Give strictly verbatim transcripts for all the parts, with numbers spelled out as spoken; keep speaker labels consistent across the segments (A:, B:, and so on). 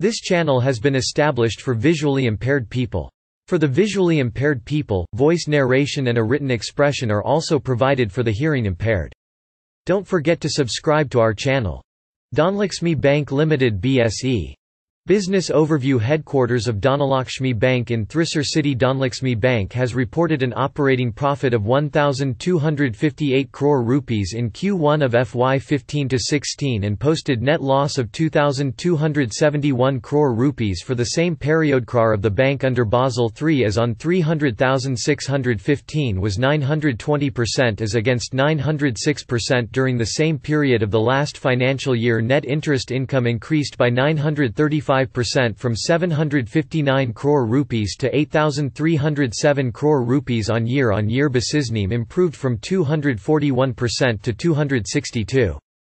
A: This channel has been established for visually impaired people. For the visually impaired people, voice narration and a written expression are also provided for the hearing impaired. Don't forget to subscribe to our channel. Dhanlaxmi Bank Limited B S E. Business Overview. Headquarters of Dhanlaxmi Bank in Thrissur City. Dhanlaxmi Bank has reported an operating profit of one thousand two hundred fifty-eight crore rupees in Q one of F Y fifteen to sixteen and posted net loss of two thousand two hundred seventy-one crore rupees for the same period. C R R of the bank under Basel three as on three hundred thousand six hundred fifteen was nine hundred twenty percent as against nine hundred six percent during the same period of the last financial year. Net interest income increased by nine hundred thirty-five percent from seven hundred fifty-nine crore rupees to eight thousand three hundred seven crore rupees on year-on-year basis. N I M improved from two hundred forty-one percent to two hundred sixty-two.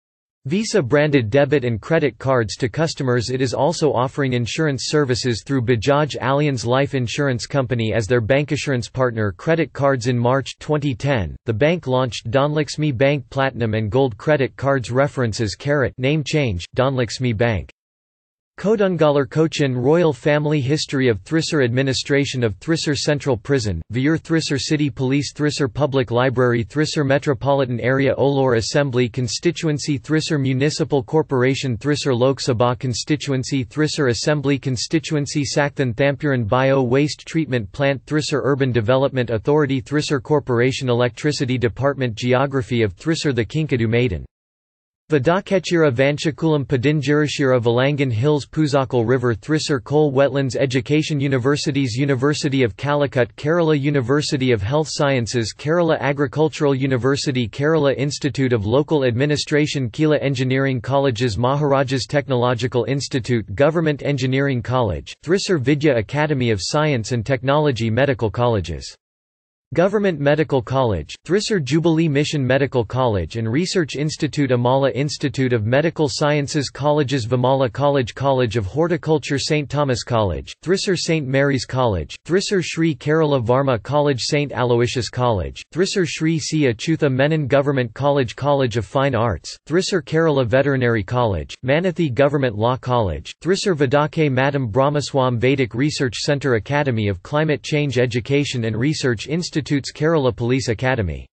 A: Visa branded debit and credit cards to customers. It is also offering insurance services through Bajaj Allianz Life Insurance Company as their bancassurance partner. Credit cards. In March twenty ten, the bank launched Dhanlaxmi Bank Platinum and Gold credit cards. References: Carat name change, Dhanlaxmi Bank. Kodungalar Cochin Royal Family. History of Thrissur. Administration of Thrissur Central Prison, Viyur. Thrissur City Police, Thrissur Public Library, Thrissur Metropolitan Area, Olor Assembly Constituency, Thrissur Municipal Corporation, Thrissur Lok Sabha Constituency, Thrissur Assembly Constituency, Sakthan Thampuran Bio Waste Treatment Plant, Thrissur Urban Development Authority, Thrissur Corporation, Electricity Department. Geography of Thrissur. The Kinkadu Maiden, Vadakechira, Vanchakulam, Padinjirashira, Valangan Hills, Puzakal River, Thrissur Coal Wetlands. Education. Universities: University of Calicut, Kerala, University of Health Sciences, Kerala, Agricultural University, Kerala, Institute of Local Administration, Keela, Engineering Colleges, Maharajas Technological Institute, Government Engineering College, Thrissur Vidya Academy of Science and Technology. Medical colleges: Government Medical College, Thrissur Jubilee Mission Medical College and Research Institute, Amala Institute of Medical Sciences. Colleges: Vimala College, College of Horticulture, Saint Thomas College, Thrissur Saint Mary's College, Thrissur Sri Kerala Varma College, Saint Aloysius College, Thrissur Sri C. Achutha Menon Government College, College of Fine Arts, Thrissur Kerala Veterinary College, Manathi Government Law College, Thrissur Vadake Madam Brahmaswam Vedic Research Centre, Academy of Climate Change Education and Research Institutes, Kerala Police Academy,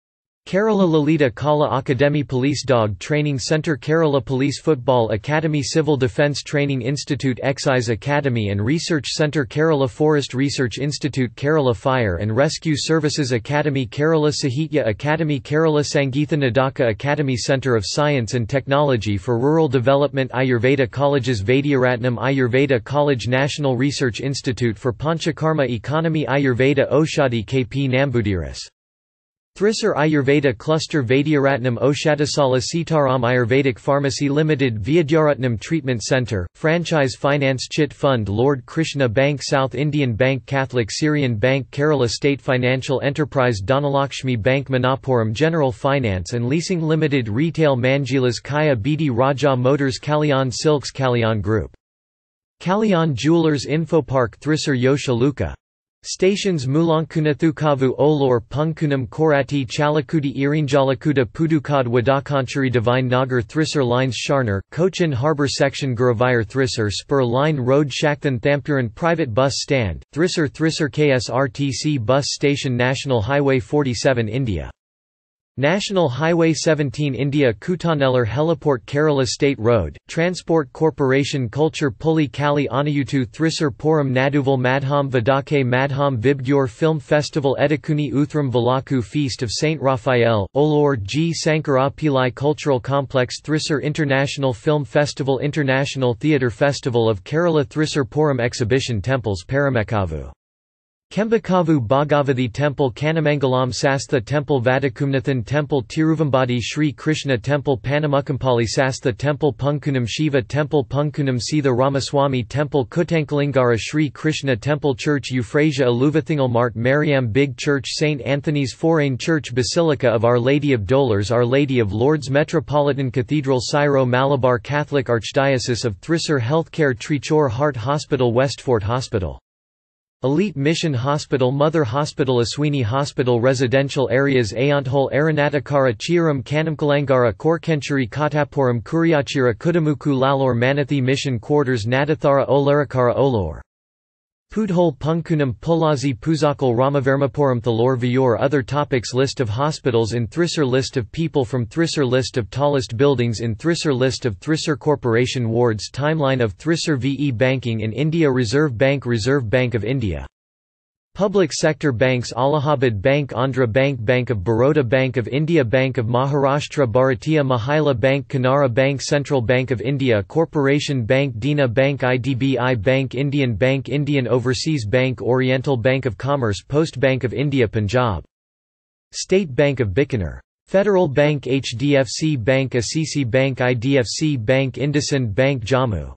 A: Kerala Lalita Kala Academy, Police Dog Training Centre, Kerala Police Football Academy, Civil Defence Training Institute, Excise Academy and Research Centre, Kerala Forest Research Institute, Kerala Fire and Rescue Services Academy, Kerala Sahitya Academy, Kerala Sangeetha Nadaka Academy, Centre of Science and Technology for Rural Development, Ayurveda Colleges, Vaidyaratnam Ayurveda College, National Research Institute for Panchakarma Economy, Ayurveda Oshadi, K P Nambudiris. Thrissur Ayurveda Cluster, Vaidyaratnam Oshadasala, Sitaram Ayurvedic Pharmacy Limited, Vidyaratnam Treatment Centre, Franchise Finance Chit Fund, Lord Krishna Bank, South Indian Bank, Catholic Syrian Bank, Kerala State Financial Enterprise, Dhanlaxmi Bank, Manapuram General Finance and Leasing Limited, Retail, Manjilas Kaya B D Raja Motors, Kalyan Silks, Kalyan Group, Kalyan Jewelers, Infopark, Thrissur Yosha Luka. Stations: Mulankunathukavu, Olor, Punkunam, Korati, Chalakudi, Irinjalakuda, Pudukad, Wadakanchari, Divine Nagar, Thrissur Lines, Sharner, Cochin Harbour Section, Guruvayur, Thrissur Spur Line Road, Shakthan Thampuran Private Bus Stand, Thrissur, Thrissur K S R T C Bus Station, National Highway forty-seven, India. National Highway seventeen, India. Kutanellar Heliport, Kerala State Road, Transport Corporation, Culture Puli Kali Anayutu, Thrissur Puram, Naduval Madham Vadake Madham Vibgyor Film Festival, Edakuni Uthram Valaku, Feast of Saint Raphael, Olor G. Sankara Pillai Cultural Complex, Thrissur International Film Festival, International Theatre Festival of Kerala, Thrissur Puram Exhibition, Temples, Paramekavu, Kembakavu Bhagavathi Temple, Kanamangalam Sastha Temple, Vadakumnathan Temple, Tiruvambadi Sri Krishna Temple, Panamukampally Sastha Temple, Punkunam Shiva Temple, Punkunam Sitha Ramaswamy Temple, Kuttankalingara Sri Krishna Temple, Church Euphrasia, Aluvathingalmart, Mariam Big Church, Saint Anthony's Forain Church, Basilica of Our Lady of Dolors, Our Lady of Lourdes, Metropolitan Cathedral, Syro Malabar Catholic Archdiocese of Thrissur, Healthcare, Trichur Heart Hospital, Westfort Hospital. Elite Mission Hospital, Mother Hospital, Aswini Hospital, Residential Areas, Ayantole Arunatakara, Chiram, Kanamkalangara, Korkencheri, Kottapuram, Kuriachira, Kudamukku, Lalore, Manathi, Mission Quarters, Nadathara, Olarakara, Olore, Pudhole, Punkunam, Pulazi, Puzakal, Ramavermapuram, Thalore, Viyur. Other topics: List of hospitals in Thrissur, List of people from Thrissur, List of tallest buildings in Thrissur, List of Thrissur Corporation wards, Timeline of Thrissur V E Banking in India, Reserve Bank, Reserve Bank of India. Public sector banks: Allahabad Bank, Andhra Bank, Bank of Baroda, Bank of India, Bank of Maharashtra, Bharatiya Mahila Bank, Canara Bank, Central Bank of India, Corporation Bank, Dena Bank, I D B I Bank, Indian Bank, Indian Overseas Bank, Oriental Bank of Commerce, Post Bank of India, Punjab. State Bank of Bikaner. Federal Bank, H D F C Bank, A C C Bank, I D F C Bank, IndusInd Bank, Jammu.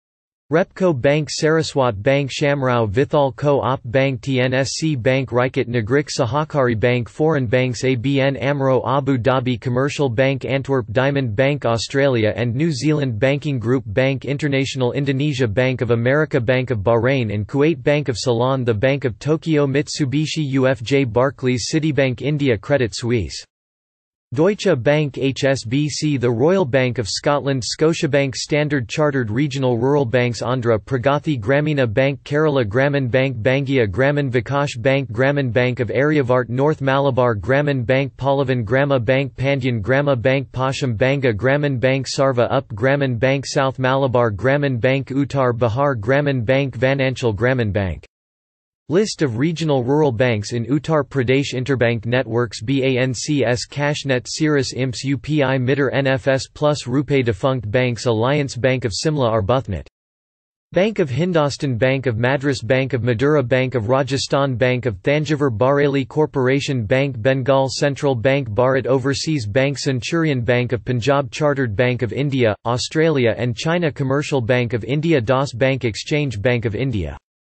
A: Repco Bank, Saraswat Bank, Shamrao Vithal Co-op Bank, T N S C Bank, Raikat Nagrik Sahakari Bank. Foreign banks: A B N AMRO, Abu Dhabi Commercial Bank, Antwerp, Diamond Bank, Australia and New Zealand, Banking Group Bank International, Indonesia, Bank of America, Bank of Bahrain and Kuwait, Bank of Ceylon, the Bank of Tokyo, Mitsubishi U F J, Barclays, Citibank India, Credit Suisse, Deutsche Bank, H S B C, the Royal Bank of Scotland, Scotiabank, Standard Chartered Regional Rural Banks, Andhra Pragathi Gramina Bank, Kerala Gramin Bank, Bangia Gramin Vikash Bank, Gramin Bank of Aryavart, North Malabar Gramin Bank, Pallavan Grama Bank, Pandyan Grama Bank, Pasham Banga Gramin Bank, Sarva Up Gramin Bank, South Malabar Gramin Bank, Uttar Bihar Gramin Bank, Vananchal Gramin Bank. List of regional rural banks in Uttar Pradesh. Interbank networks: BANCS, Cashnet, Cirrus, I M S, U P I, Mitter, N F S Plus, Rupay. Defunct banks: Alliance Bank of Simla, Arbuthnot, Bank of Hindustan, Bank of Madras, Bank of Madura, Bank of Rajasthan, Bank of Thanjavur, Bareilly Corporation Bank, Bengal Central Bank, Bharat Overseas Bank, Centurion Bank of Punjab, Chartered Bank of India, Australia and China, Commercial Bank of India, Das Bank, Exchange Bank of India,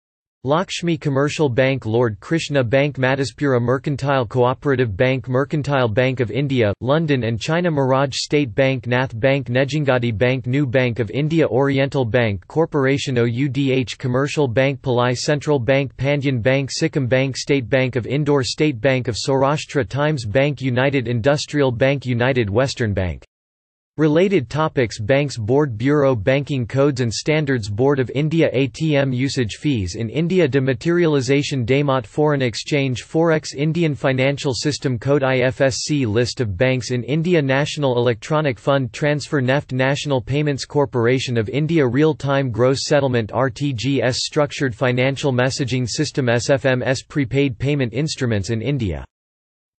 A: Lakshmi Commercial Bank, Lord Krishna Bank, Madhaspura Mercantile Cooperative Bank, Mercantile Bank of India, London and China, Miraj State Bank, Nath Bank, Nejangadi Bank, New Bank of India, Oriental Bank Corporation, O U D H Commercial Bank, Palai Central Bank, Pandyan Bank, Sikkim Bank, State Bank of Indore, State Bank of Saurashtra, Times Bank, United Industrial Bank, United Western Bank. Related topics: Banks Board, Bureau, Banking Codes and Standards, Board of India, A T M usage fees in India, Dematerialization, Damat, Foreign Exchange, Forex, Indian Financial System Code, I F S C, List of banks in India, National Electronic Fund Transfer, N E F T, National Payments Corporation of India, Real-Time Gross Settlement, R T G S, Structured Financial Messaging System, S F M S, Prepaid Payment Instruments in India.